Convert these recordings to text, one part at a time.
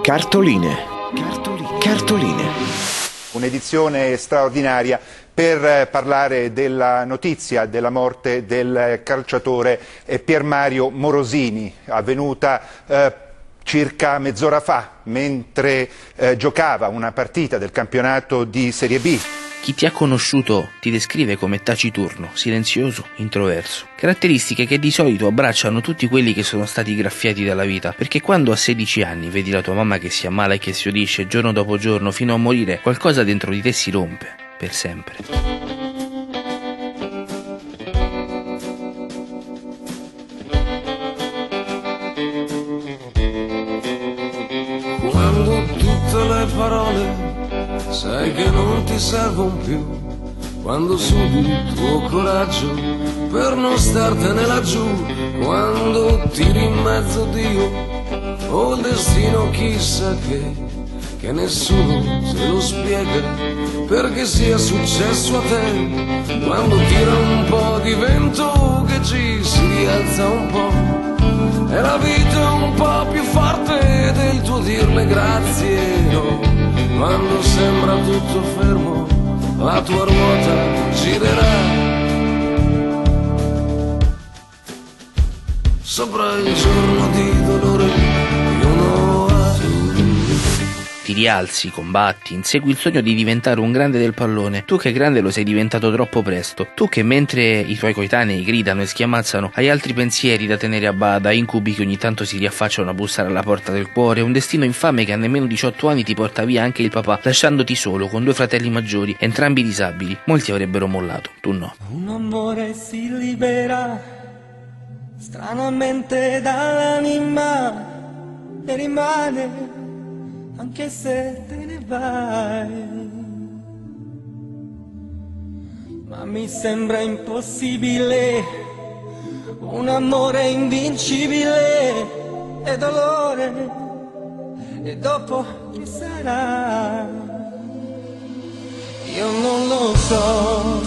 Cartoline. Cartoline. Un'edizione straordinaria per parlare della notizia della morte del calciatore Pier Mario Morosini, avvenuta circa mezz'ora fa, mentre giocava una partita del campionato di Serie B. Chi ti ha conosciuto ti descrive come taciturno, silenzioso, introverso. Caratteristiche che di solito abbracciano tutti quelli che sono stati graffiati dalla vita, perché quando a 16 anni vedi la tua mamma che si ammala e che si udisce giorno dopo giorno fino a morire, qualcosa dentro di te si rompe, per sempre. Quando tutte le parole sai che non ti servono più, quando sudi il tuo coraggio per non startene laggiù, quando tiri in mezzo Dio o il destino chissà che nessuno se lo spiega perché sia successo a te, quando tira un po' di vento che ci si rialza un po' e la vita è un po' più forte del tuo dirle grazie, no. Quando sembra tutto fermo, la tua ruota girerà sopra il giorno di dolore che uno ha. Ti rialzi, combatti, insegui il sogno di diventare un grande del pallone. Tu che grande lo sei diventato troppo presto. Tu che mentre i tuoi coetanei gridano e schiamazzano hai altri pensieri da tenere a bada, incubi che ogni tanto si riaffacciano a bussare alla porta del cuore, un destino infame che a nemmeno 18 anni ti porta via anche il papà, lasciandoti solo con 2 fratelli maggiori, entrambi disabili. Molti avrebbero mollato, tu no. Un amore si libera stranamente dall'anima e rimane anche se te ne vai, ma mi sembra impossibile un amore invincibile e dolore, e dopo che sarà? Io non lo so,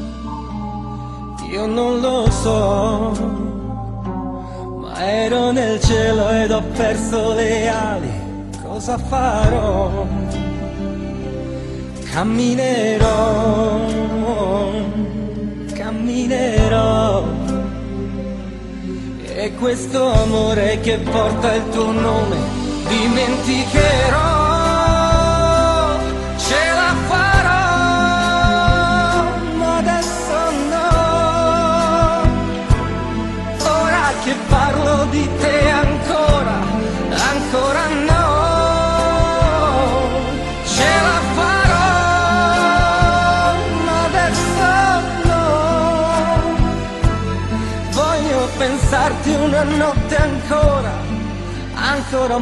io non lo so, ma ero nel cielo ed ho perso le ali. Cosa farò? Camminerò, camminerò, e questo amore che porta il tuo nome dimenticherò. Ce la farò, ma adesso no. Ora che parlo di te ancora, ancora no. Pensarti una notte ancora, ancora un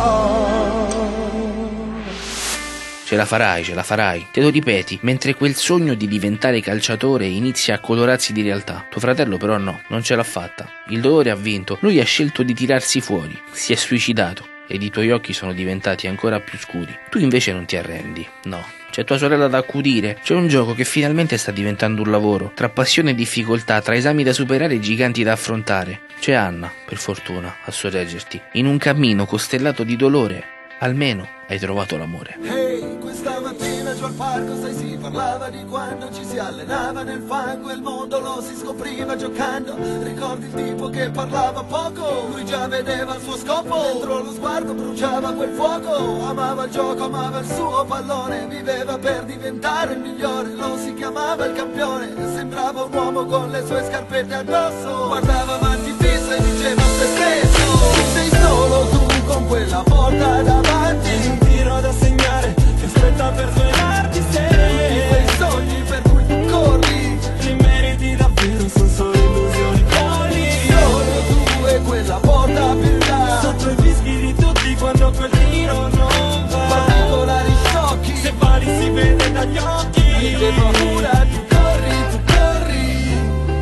po'. Ce la farai, te lo ripeti, mentre quel sogno di diventare calciatore inizia a colorarsi di realtà. Tuo fratello però no, non ce l'ha fatta. Il dolore ha vinto, lui ha scelto di tirarsi fuori, si è suicidato ed i tuoi occhi sono diventati ancora più scuri. Tu invece non ti arrendi, no. C'è tua sorella da accudire, c'è un gioco che finalmente sta diventando un lavoro, tra passione e difficoltà, tra esami da superare e giganti da affrontare. C'è Anna, per fortuna, a sorreggerti. In un cammino costellato di dolore, almeno hai trovato l'amore. Hey, questa mattina giù al parco, sai, si parlava di quando ci si allenava nel fango e il mondo lo si scopriva giocando. Ricordi il tipo che parlava poco, lui già vedeva il suo scopo, dentro lo sguardo bruciava quel fuoco. Amava il gioco, amava il suo pallone, viveva per diventare il migliore, lo si chiamava il campione, sembrava un uomo con le sue scarpette addosso. Guardava avanti fisso e diceva a se stesso: sei solo tu con quella porta davanti, un tiro da segnare che aspetta per svelarti, sei quei sogni per cui tu corri, li meriti davvero, sono solo illusioni folli. Solo tu e quella porta più là, sotto i fischi di tutti quando quel tiro non va, particolari sciocchi, se pari si vede dagli occhi. Niente paura, tu corri, tu corri,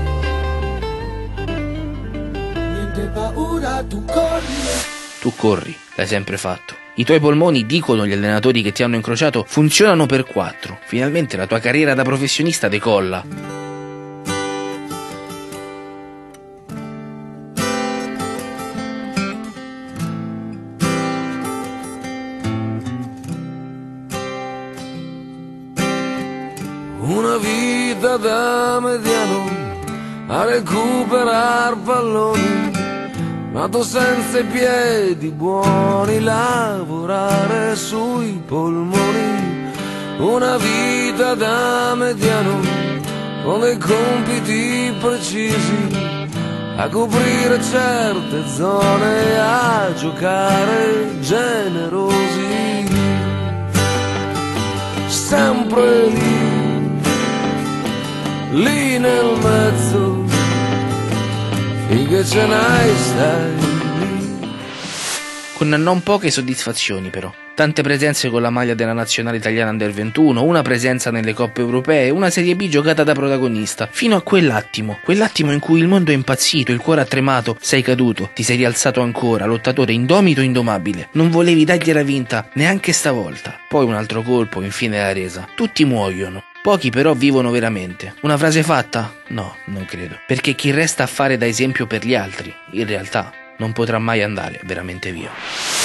niente paura, tu corri. Tu corri, l'hai sempre fatto. I tuoi polmoni, dicono gli allenatori che ti hanno incrociato, funzionano per 4. Finalmente la tua carriera da professionista decolla. una vita da mediano a recuperar palloni, nato senza i piedi buoni, lavorare sui polmoni, una vita da mediano con dei compiti precisi, a coprire certe zone, a giocare generosi, sempre lì nel mezzo, finché ce n'hai stai lì. Con non poche soddisfazioni però. Tante presenze con la maglia della nazionale italiana Under 21, una presenza nelle coppe europee, una Serie B giocata da protagonista, fino a quell'attimo in cui il mondo è impazzito, il cuore ha tremato, sei caduto, ti sei rialzato ancora, lottatore indomito, indomabile. Non volevi dargliela vinta neanche stavolta. Poi un altro colpo, infine la resa. Tutti muoiono. Pochi però vivono veramente. Una frase fatta? No, non credo. Perché chi resta a fare da esempio per gli altri, in realtà, non potrà mai andare veramente via.